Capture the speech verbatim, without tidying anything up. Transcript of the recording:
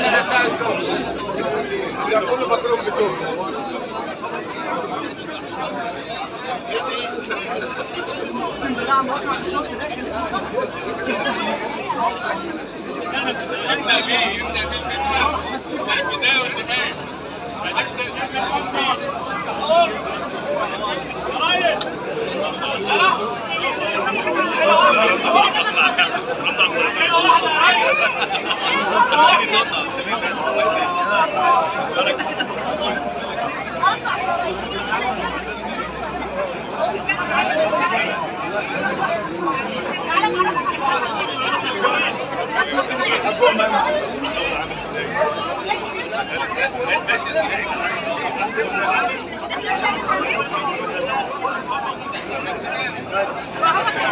ده ساعة الكون ده كله مكروه بتوه اقسم بالله عم اشرح الشوط داخل يبدأ بيه يبدأ بالبداية البداية والنهاية Thank you.